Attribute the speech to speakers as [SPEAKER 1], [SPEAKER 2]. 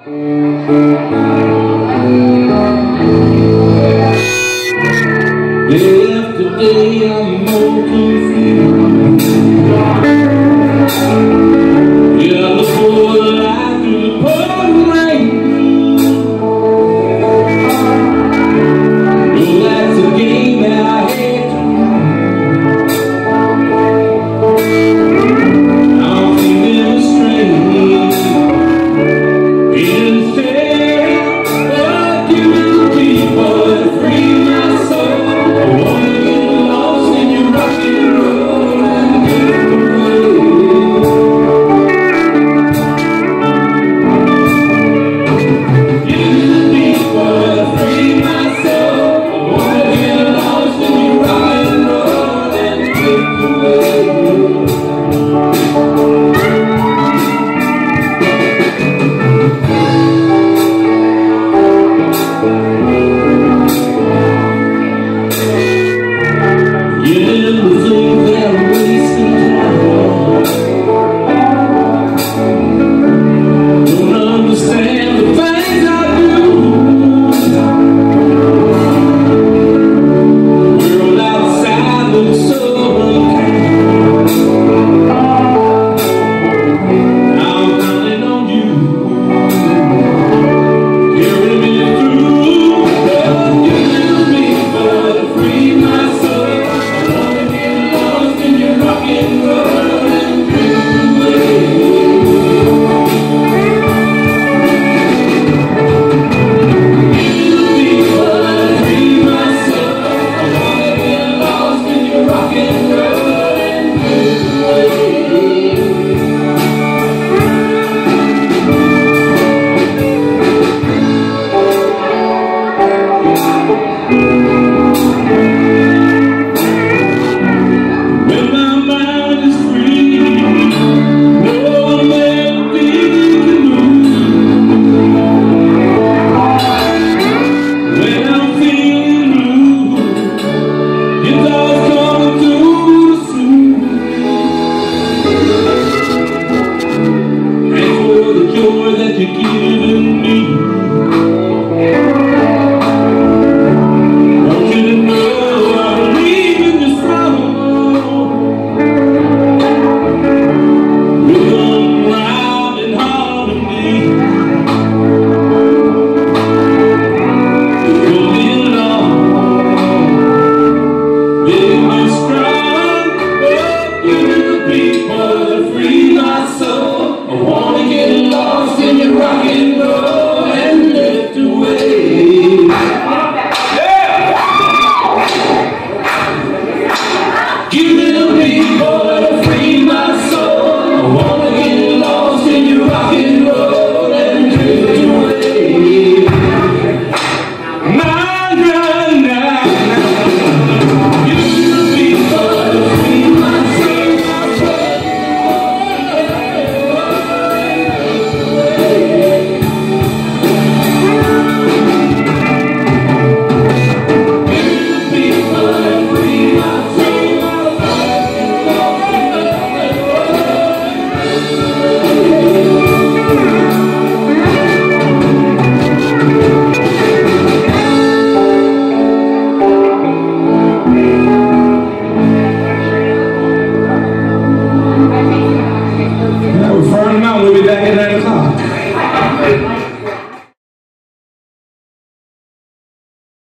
[SPEAKER 1] Yesterday I'm more confused. Yeah, the poor life through the pouring rain. Well, that's a game that I hate to run. I'm feeling strange. Instead of giving people to free my soul, I wanna get lost in your rock and roll and get away. Giving people to free my soul, I wanna get lost in your rock and roll and get away. We'll be back in